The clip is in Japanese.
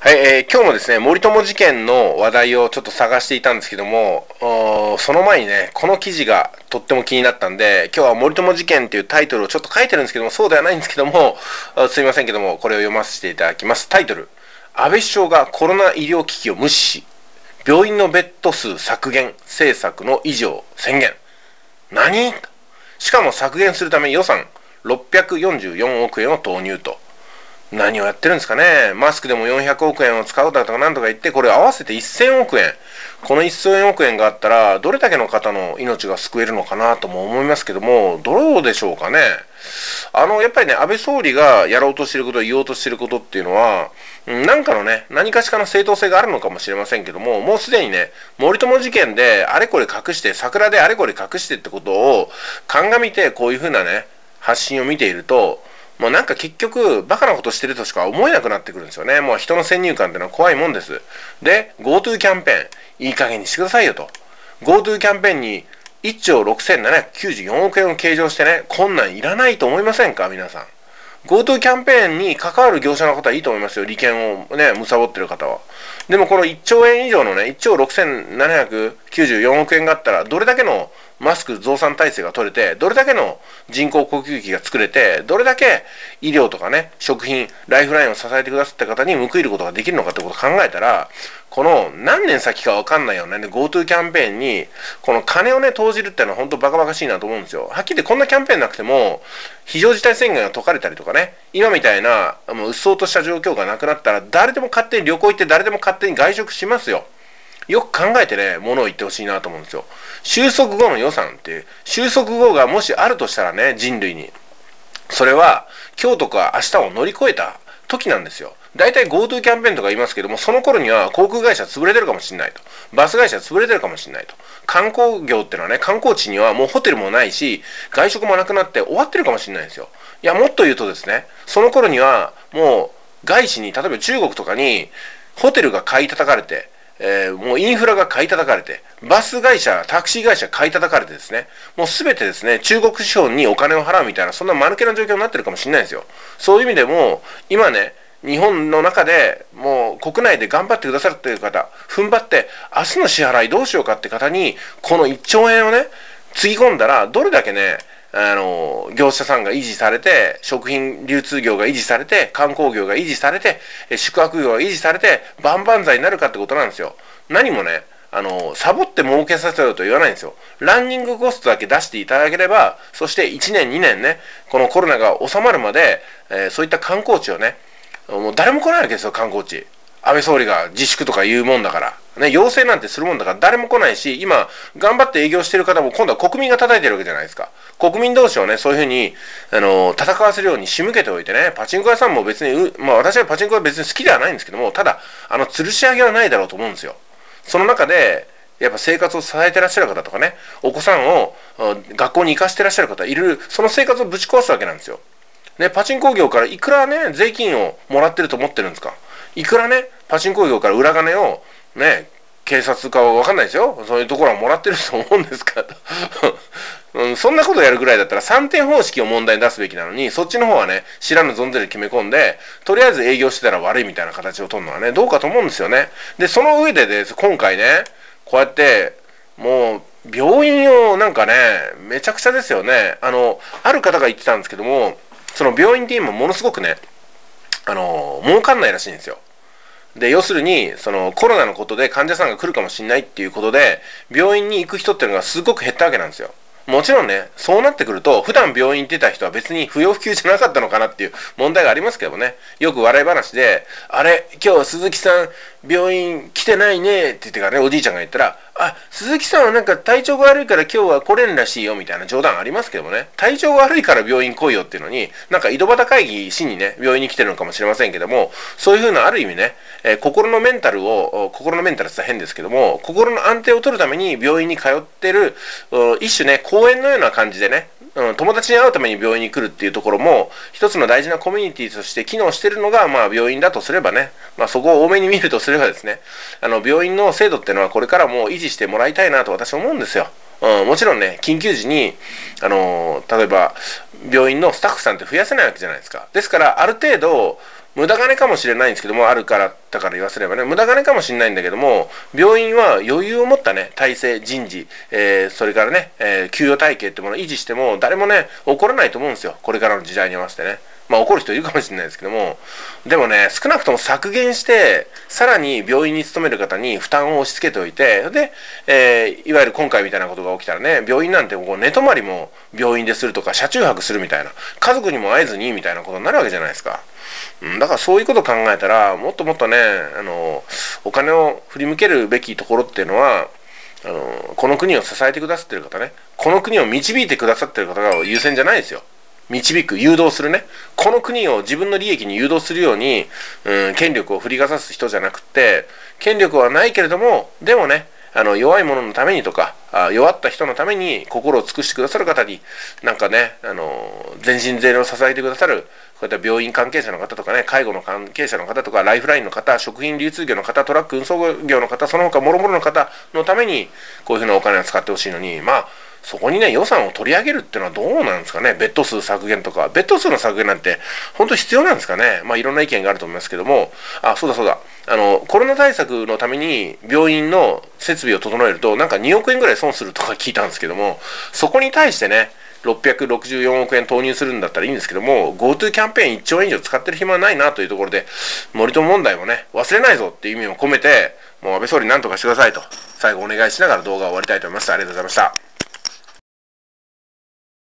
はい、今日もですね、森友事件の話題をちょっと探していたんですけども、その前にね、この記事がとっても気になったんで、今日は森友事件っていうタイトルをちょっと書いてるんですけども、そうではないんですけども、すいませんけども、これを読ませていただきます。タイトル、安倍首相がコロナ医療機器を無視し、病院のベッド数削減政策の維持を宣言。何？しかも削減するため予算644億円を投入と。何をやってるんですかね。マスクでも400億円を使うだとかなんとか言って、これ合わせて1000億円。この1000億円があったら、どれだけの方の命が救えるのかなとも思いますけども、どうでしょうかね。やっぱりね、安倍総理がやろうとしていること、言おうとしていることっていうのは、なんかのね、何かしかの正当性があるのかもしれませんけども、もうすでにね、森友事件であれこれ隠して、桜であれこれ隠してってことを鑑みて、こういうふうなね、発信を見ていると、もうなんか結局バカなことしてるとしか思えなくなってくるんですよね。もう人の先入観ってのは怖いもんです。で GoTo キャンペーンいい加減にしてくださいよと。 GoTo キャンペーンに1兆6794億円を計上してね、こんなんいらないと思いませんか皆さん。 GoTo キャンペーンに関わる業者の方はいいと思いますよ。利権をね貪ってる方は。でもこの1兆円以上のね、1兆6794億円があったら、どれだけのマスク増産体制が取れて、どれだけの人工呼吸器が作れて、どれだけ医療とかね、食品、ライフラインを支えてくださった方に報いることができるのかってことを考えたら、この何年先かわかんないようなね、GoTo キャンペーンに、この金をね、投じるっていうのは本当バカバカしいなと思うんですよ。はっきり言ってこんなキャンペーンなくても、非常事態宣言が解かれたりとかね、今みたいな、もううっそうとした状況がなくなったら、誰でも勝手に旅行行って誰でも勝手に外食しますよ。よく考えてね、ものを言ってほしいなと思うんですよ。収束後の予算っていう、収束後がもしあるとしたらね、人類に。それは、今日とか明日を乗り越えた時なんですよ。大体 GoTo キャンペーンとか言いますけども、その頃には航空会社潰れてるかもしれないと。バス会社潰れてるかもしれないと。観光業ってのはね、観光地にはもうホテルもないし、外食もなくなって終わってるかもしれないんですよ。いや、もっと言うとですね、その頃にはもう外資に、例えば中国とかに、ホテルが買い叩かれて、もうインフラが買い叩かれて、バス会社、タクシー会社買い叩かれてですね、もうすべてですね、中国資本にお金を払うみたいな、そんな間抜けな状況になってるかもしれないんですよ。そういう意味でも、今ね、日本の中でもう国内で頑張ってくださっている方、踏ん張って、明日の支払いどうしようかって方に、この1兆円をね、つぎ込んだら、どれだけね、業者さんが維持されて、食品流通業が維持されて、観光業が維持されて、宿泊業が維持されて、万々歳になるかってことなんですよ。何もね、サボって儲けさせようと言わないんですよ。ランニングコストだけ出していただければ、そして1年2年ね、このコロナが収まるまで、そういった観光地をね、もう誰も来ないわけですよ、観光地。安倍総理が自粛とか言うもんだから。ね、要請なんてするもんだから誰も来ないし、今、頑張って営業してる方も今度は国民が叩いてるわけじゃないですか。国民同士をね、そういうふうに、戦わせるように仕向けておいてね、パチンコ屋さんも別に、まあ私はパチンコは別に好きではないんですけども、ただ、吊るし上げはないだろうと思うんですよ。その中で、やっぱ生活を支えてらっしゃる方とかね、お子さんを学校に行かせてらっしゃる方いる、その生活をぶち壊すわけなんですよ。ね、パチンコ業からいくらね、税金をもらってると思ってるんですか。いくらね、パチンコ業から裏金を、ね、警察かは分かんないですよ。そういうところはもらってると思うんですかと、そんなことやるぐらいだったら3点方式を問題に出すべきなのに、そっちの方はね、知らぬ存ぜで決め込んで、とりあえず営業してたら悪いみたいな形を取るのはね、どうかと思うんですよね。で、その上でです、今回ね、こうやって、もう、病院をなんかね、めちゃくちゃですよね。ある方が言ってたんですけども、その病院って今ものすごくね、儲かんないらしいんですよ。で、要するに、そのコロナのことで患者さんが来るかもしれないっていうことで、病院に行く人っていうのがすごく減ったわけなんですよ。もちろんね、そうなってくると、普段病院行ってた人は別に不要不急じゃなかったのかなっていう問題がありますけどね。よく笑い話で、あれ、今日鈴木さん病院来てないねって言ってからね、おじいちゃんが言ったら、あ、鈴木さんはなんか体調が悪いから今日は来れんらしいよみたいな冗談ありますけどもね、体調が悪いから病院来いよっていうのに、なんか井戸端会議しにね、病院に来てるのかもしれませんけども、そういうふうなある意味ね、心のメンタルって言ったら変ですけども、心の安定を取るために病院に通ってる、一種ね、公園のような感じでね、友達に会うために病院に来るっていうところも一つの大事なコミュニティとして機能しているのが、まあ、病院だとすればね、まあ、そこを多めに見るとすればですね、病院の制度っていうのはこれからも維持してもらいたいなと私は思うんですよ。もちろんね、緊急時に、例えば病院のスタッフさんって増やせないわけじゃないですか。ですからある程度無駄金かもしれないんですけども、あるからだから言わせればね、無駄金かもしれないんだけども、病院は余裕を持ったね、体制、人事、それからね、給与体系ってものを維持しても、誰もね、怒らないと思うんですよ。これからの時代に合わせてね。まあ怒る人いるかもしれないですけども、でもね、少なくとも削減して、さらに病院に勤める方に負担を押し付けておいて、で、いわゆる今回みたいなことが起きたらね、病院なんてこう寝泊まりも病院でするとか、車中泊するみたいな、家族にも会えずにみたいなことになるわけじゃないですか。だからそういうことを考えたら、もっともっとね、お金を振り向けるべきところっていうのは、この国を支えてくださってる方ね、この国を導いてくださってる方が優先じゃないですよ。導く、誘導するね。この国を自分の利益に誘導するように、権力を振りかざす人じゃなくて、権力はないけれども、でもね、弱い者のためにとか、弱った人のために心を尽くしてくださる方に、なんかね、全身全霊を支えてくださる、こういった病院関係者の方とかね、介護の関係者の方とか、ライフラインの方、食品流通業の方、トラック運送業の方、その他諸々の方のために、こういうふうなお金を使ってほしいのに、まあ、そこにね、予算を取り上げるっていうのはどうなんですかね。ベッド数削減とか。ベッド数の削減なんて、本当必要なんですかね。まあ、いろんな意見があると思いますけども、そうだそうだ。コロナ対策のために病院の設備を整えると、なんか2億円ぐらい損するとか聞いたんですけども、そこに対してね、664億円投入するんだったらいいんですけども、GoTo キャンペーン1兆円以上使ってる暇はないなというところで、森友問題もね、忘れないぞっていう意味を込めて、もう安倍総理なんとかしてくださいと、最後お願いしながら動画を終わりたいと思います。ありがとうございました。